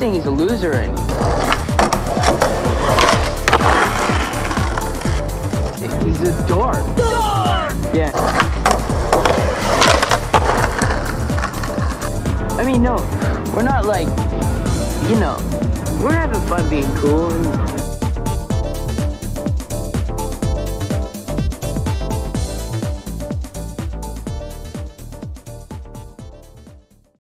think he's a loser and he's a dork. Yeah. I mean, no, we're not like, you know, we're having fun being cool.